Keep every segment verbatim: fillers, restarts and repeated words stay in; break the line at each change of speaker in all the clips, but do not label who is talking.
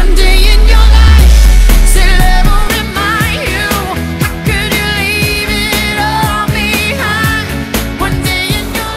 One day in your life, say love will remind you. How could you leave it all behind? One day in your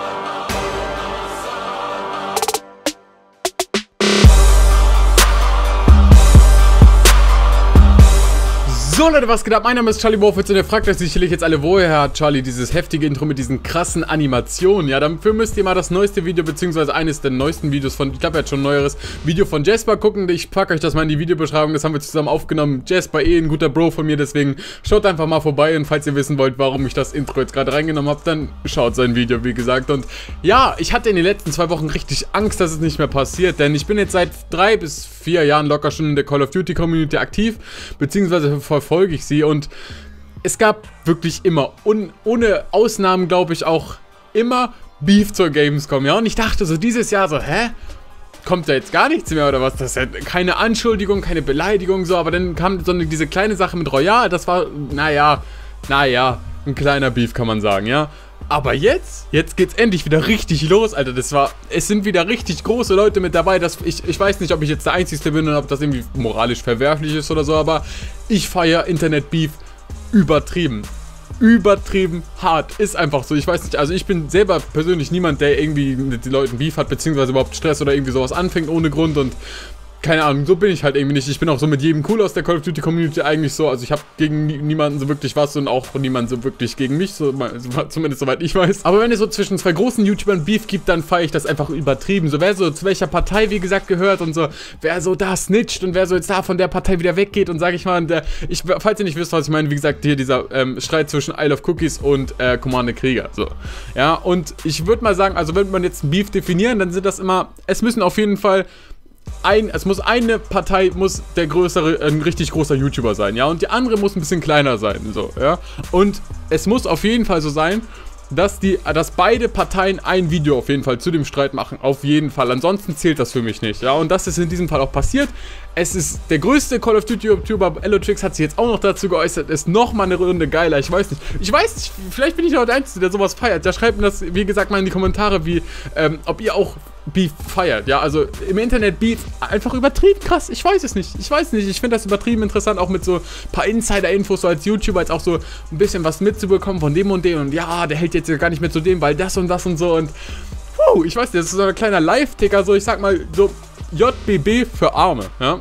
So Leute, was geht ab? Mein Name ist Charlie Warfitz und ihr fragt euch sicherlich jetzt alle, woher hat Charlie dieses heftige Intro mit diesen krassen Animationen? Ja, dafür müsst ihr mal das neueste Video, beziehungsweise eines der neuesten Videos von, ich glaube, er hat schon ein neueres Video von Jasper gucken. Ich packe euch das mal in die Videobeschreibung, das haben wir zusammen aufgenommen. Jasper eh ein guter Bro von mir, deswegen schaut einfach mal vorbei und falls ihr wissen wollt, warum ich das Intro jetzt gerade reingenommen habe, dann schaut sein Video, wie gesagt. Und ja, ich hatte in den letzten zwei Wochen richtig Angst, dass es nicht mehr passiert, denn ich bin jetzt seit drei bis vier Jahren locker schon in der Call of Duty Community aktiv, beziehungsweise verfolge ich sie und es gab wirklich immer, un, ohne Ausnahmen glaube ich auch, immer Beef zur Gamescom, ja, und ich dachte so dieses Jahr so, hä? Kommt da jetzt gar nichts mehr oder was? Das ist ja keine Anschuldigung, keine Beleidigung, so, aber dann kam so eine, diese kleine Sache mit Royal, das war, naja, naja, ein kleiner Beef kann man sagen, ja. Aber jetzt, jetzt geht's endlich wieder richtig los, Alter, das war, es sind wieder richtig große Leute mit dabei, das, ich, ich weiß nicht, ob ich jetzt der Einzige bin und ob das irgendwie moralisch verwerflich ist oder so, aber ich feiere Internet-Beef übertrieben. Übertrieben hart, ist einfach so, ich weiß nicht, also ich bin selber persönlich niemand, der irgendwie mit den Leuten Beef hat, beziehungsweise überhaupt Stress oder irgendwie sowas anfängt ohne Grund und keine Ahnung, so bin ich halt irgendwie nicht. Ich bin auch so mit jedem cool aus der Call of Duty Community eigentlich so. Also ich habe gegen niemanden so wirklich was und auch niemanden so wirklich gegen mich, so, zumindest soweit ich weiß. Aber wenn es so zwischen zwei großen YouTubern Beef gibt, dann feiere ich das einfach übertrieben. So wer so zu welcher Partei, wie gesagt, gehört und so, wer so da snitcht und wer so jetzt da von der Partei wieder weggeht und sage ich mal, der, ich, falls ihr nicht wisst, was ich meine, wie gesagt, hier dieser ähm, Streit zwischen Isle of Cookies und äh, Commander Krieger. So. Ja, und ich würde mal sagen, also wenn man jetzt ein Beef definieren, dann sind das immer, es müssen auf jeden Fall Ein, es muss eine Partei, muss der größere, ein richtig großer YouTuber sein, ja, und die andere muss ein bisschen kleiner sein, so, ja, und es muss auf jeden Fall so sein, dass die, dass beide Parteien ein Video auf jeden Fall zu dem Streit machen, auf jeden Fall, ansonsten zählt das für mich nicht, ja, und das ist in diesem Fall auch passiert. Es ist der größte Call of Duty YouTuber, Elotrix hat sich jetzt auch noch dazu geäußert, ist nochmal eine Runde geiler, ich weiß nicht, ich weiß nicht, vielleicht bin ich auch der Einzige, der sowas feiert, ja, schreibt mir das, wie gesagt, mal in die Kommentare, wie, ähm, ob ihr auch Beef feiert, ja, also im Internet Beef einfach übertrieben krass, ich weiß es nicht, ich weiß nicht, ich finde das übertrieben interessant, auch mit so ein paar Insider-Infos, so als YouTuber, als auch so ein bisschen was mitzubekommen von dem und dem und ja, der hält jetzt ja gar nicht mit zu dem, weil das und das und so und, puh, ich weiß nicht, das ist so ein kleiner Live-Ticker, so, ich sag mal, so J B B für Arme, ja.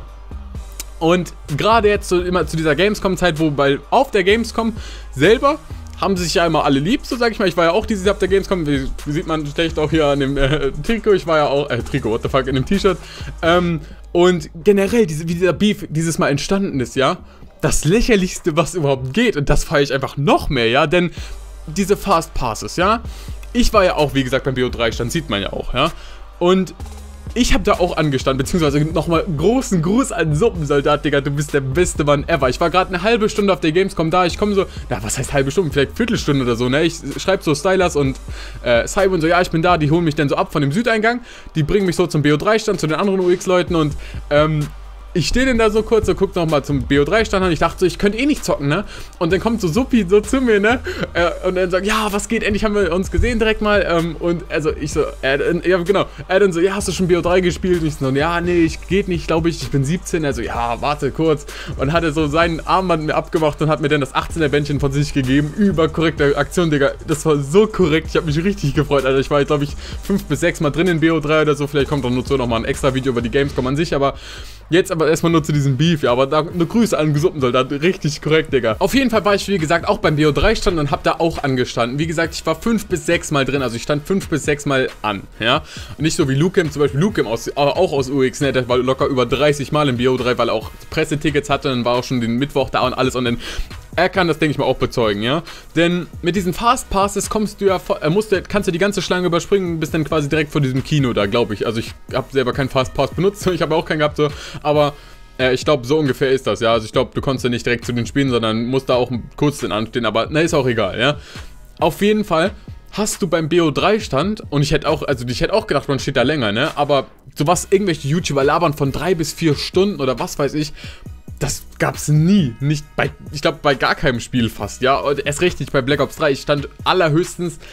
Und gerade jetzt so immer zu dieser Gamescom-Zeit, wo bei auf der Gamescom selber haben sich ja immer alle lieb, so sag ich mal. Ich war ja auch dieses Jahr auf der Gamescom, wie, wie sieht man vielleicht auch hier an dem äh, Trikot. Ich war ja auch, äh, Trikot, what the fuck, in dem T-Shirt. Ähm, und generell, diese, wie dieser Beef dieses Mal entstanden ist, ja, das Lächerlichste, was überhaupt geht. Und das feiere ich einfach noch mehr, ja, denn diese Fast Passes, ja. Ich war ja auch, wie gesagt, beim B O drei Stand, sieht man ja auch, ja. Und ich habe da auch angestanden, beziehungsweise nochmal großen Gruß an Suppensoldat, Digga, du bist der beste Mann ever. Ich war gerade eine halbe Stunde auf der Gamescom da, ich komme so, na, was heißt halbe Stunde, vielleicht Viertelstunde oder so, ne, ich schreibe so Stylers und äh, Cyber und so, ja, ich bin da, die holen mich dann so ab von dem Südeingang, die bringen mich so zum B O drei Stand, zu den anderen U X-Leuten und, ähm, ich stehe denn da so kurz, so guck nochmal zum B O drei Stand an, ich dachte so, ich könnte eh nicht zocken, ne? Und dann kommt so Suppi so zu mir, ne? Äh, und dann sagt, ja, was geht, endlich haben wir uns gesehen direkt mal. Ähm, und also ich so, äh, ja genau, er dann so, ja, hast du schon B O drei gespielt? Und ich so, ja, nee, ich geht nicht, glaube ich, ich bin siebzehn. Also ja, warte kurz. Und hat er so seinen Armband mir abgemacht und hat mir dann das achtzehner Bändchen von sich gegeben. Überkorrekte Aktion, Digga. Das war so korrekt, ich habe mich richtig gefreut, Alter. Ich war, glaube ich, fünf bis sechs Mal drin in B O drei oder so. Vielleicht kommt auch nur so nochmal ein extra Video über die Gamescom an sich, aber jetzt aber erstmal nur zu diesem Beef, ja, aber da eine Grüße an Suppensoldat, richtig korrekt, Digga. Auf jeden Fall war ich, wie gesagt, auch beim B O drei Stand und hab da auch angestanden. Wie gesagt, ich war fünf bis sechs Mal drin, also ich stand fünf bis sechs Mal an, ja. Und nicht so wie Lukem, zum Beispiel Lukem aus, auch aus U X, ne, der war locker über dreißig Mal im B O drei, weil er auch Pressetickets hatte, dann war auch schon den Mittwoch da und alles und dann er kann das, denke ich mal, auch bezeugen, ja. Denn mit diesen Fast Passes kommst du ja, äh, musst du, kannst du die ganze Schlange überspringen, bist dann quasi direkt vor diesem Kino da, glaube ich. Also ich habe selber keinen Fast Pass benutzt, ich habe auch keinen gehabt, so, aber äh, ich glaube, so ungefähr ist das, ja. Also ich glaube, du konntest ja nicht direkt zu den Spielen, sondern musst da auch kurz den anstehen, aber na, ist auch egal, ja. Auf jeden Fall hast du beim B O drei Stand, und ich hätte auch, also ich hätte auch gedacht, man steht da länger, ne, aber sowas, irgendwelche YouTuber labern von drei bis vier Stunden oder was weiß ich, das gab's nie, nicht bei, ich glaube bei gar keinem Spiel fast, ja, und erst recht nicht bei Black Ops drei, ich stand allerhöchstens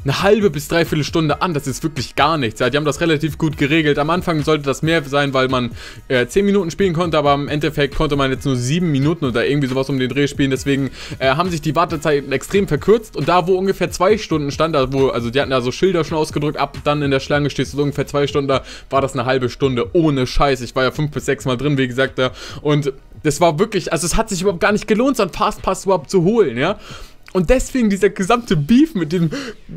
eine halbe bis dreiviertel Stunde an. Das ist wirklich gar nichts. Ja, die haben das relativ gut geregelt. Am Anfang sollte das mehr sein, weil man äh, zehn Minuten spielen konnte, aber im Endeffekt konnte man jetzt nur sieben Minuten oder irgendwie sowas um den Dreh spielen. Deswegen äh, haben sich die Wartezeiten extrem verkürzt. Und da, wo ungefähr zwei Stunden stand, da wo, also die hatten da so Schilder schon ausgedrückt, ab dann in der Schlange stehst du so ungefähr zwei Stunden, da war das eine halbe Stunde ohne Scheiß. Ich war ja fünf bis sechs Mal drin, wie gesagt, da. Und das war wirklich, also es hat sich überhaupt gar nicht gelohnt, so einen Fastpass überhaupt zu holen, ja. Und deswegen dieser gesamte Beef mit dem,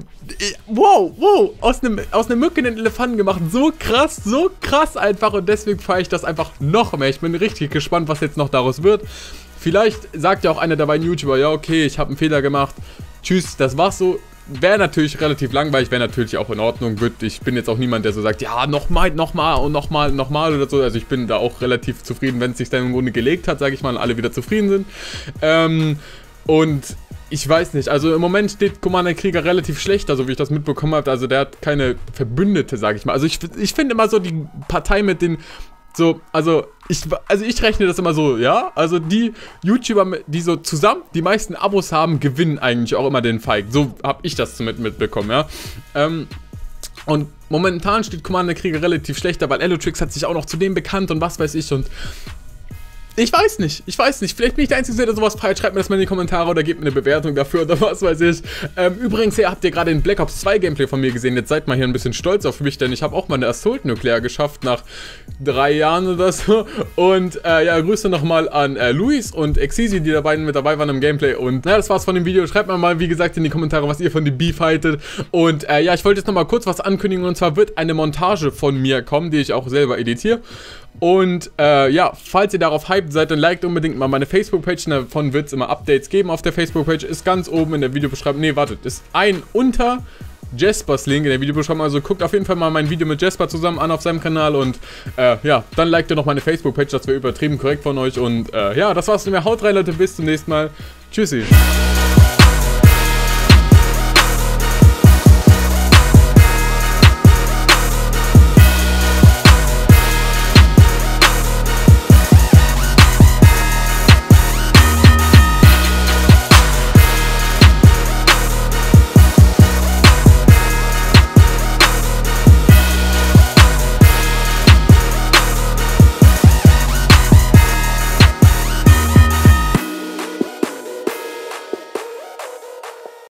wow, wow, aus einem, aus einem Mücken einen Elefanten gemacht, so krass, so krass einfach. Und deswegen feiere ich das einfach noch mehr. Ich bin richtig gespannt, was jetzt noch daraus wird. Vielleicht sagt ja auch einer der beiden YouTuber, ja okay, ich habe einen Fehler gemacht, tschüss, das war's so. Wäre natürlich relativ langweilig, wäre natürlich auch in Ordnung. Ich bin jetzt auch niemand, der so sagt, ja, nochmal, nochmal und nochmal, nochmal oder so. Also ich bin da auch relativ zufrieden, wenn es sich dann im Grunde gelegt hat, sage ich mal, und alle wieder zufrieden sind. Ähm, und ich weiß nicht, also im Moment steht Commander Krieger relativ schlecht, also wie ich das mitbekommen habe. Also der hat keine Verbündete, sage ich mal. Also ich, ich finde immer so die Partei mit den... So, also ich, also ich rechne das immer so, ja, also die YouTuber, die so zusammen die meisten Abos haben, gewinnen eigentlich auch immer den Fight. So habe ich das mit, mitbekommen, ja. Ähm, und momentan steht Commander Krieger relativ schlechter, weil Elotrix hat sich auch noch zu dem bekannt und was weiß ich und... Ich weiß nicht, ich weiß nicht. Vielleicht bin ich der Einzige, der sowas feiert. Schreibt mir das mal in die Kommentare oder gebt mir eine Bewertung dafür oder was weiß ich. Ähm, übrigens, hier habt ihr gerade den Black Ops zwei Gameplay von mir gesehen. Jetzt seid mal hier ein bisschen stolz auf mich, denn ich habe auch meine Assault Nuclear geschafft nach drei Jahren oder so. Und äh, ja, Grüße nochmal an äh, Luis und Exisi, die da beiden mit dabei waren im Gameplay. Und naja, das war's von dem Video. Schreibt mir mal, wie gesagt, in die Kommentare, was ihr von dem Beef haltet. Und äh, ja, ich wollte jetzt nochmal kurz was ankündigen. Und zwar wird eine Montage von mir kommen, die ich auch selber editiere. Und äh, ja, falls ihr darauf hyped seid, dann liked unbedingt mal meine Facebook-Page. Davon wird es immer Updates geben auf der Facebook-Page. Ist ganz oben in der Videobeschreibung. Ne, wartet, ist ein unter Jaspers Link in der Videobeschreibung. Also guckt auf jeden Fall mal mein Video mit Jasper zusammen an auf seinem Kanal. Und äh, ja, dann liked ihr noch meine Facebook-Page. Das wäre übertrieben korrekt von euch. Und äh, ja, das war's von mir. Haut rein, Leute. Bis zum nächsten Mal. Tschüssi.